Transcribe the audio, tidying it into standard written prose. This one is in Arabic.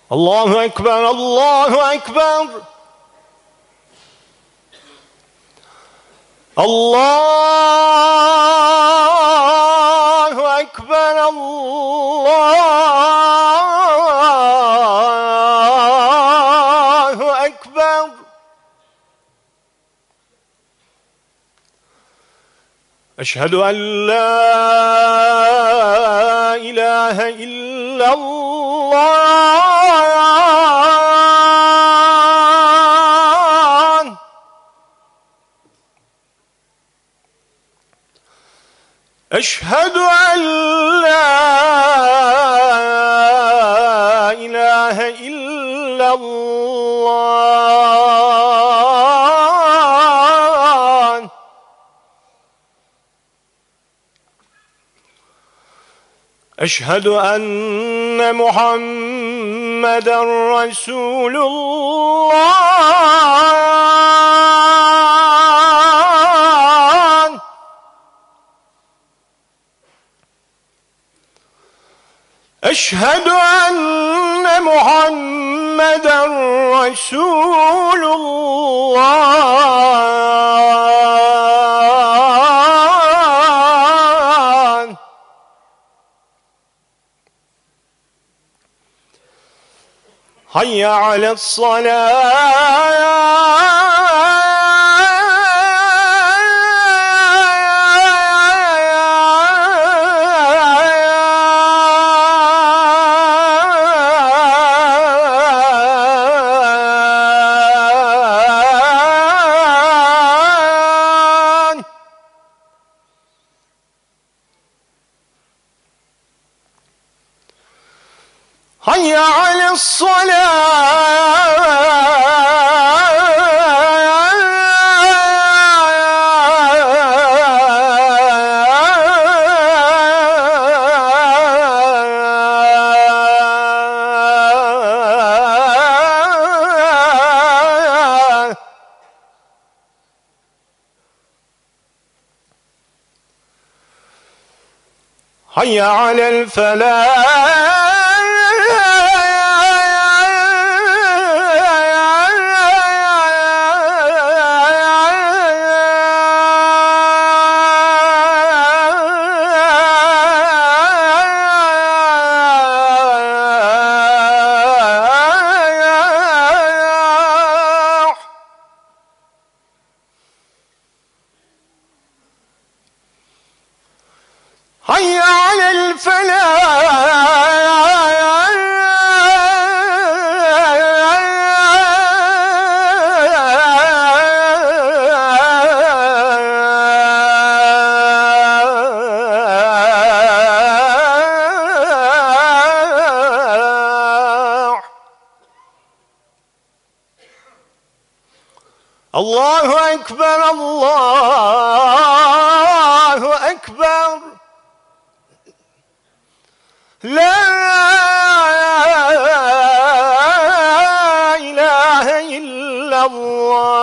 الله أكبر الله أكبر الله أكبر الله أكبر أشهد أن لا إله إلا الله أشهد أن لا إله إلا الله أشهد أن محمدًا رسول الله أشهد أن محمدًا رسول الله حي على الصلاة حي على الصلاة حي على الفلاح حي على الفلاح الله أكبر الله أكبر لا إله إلا الله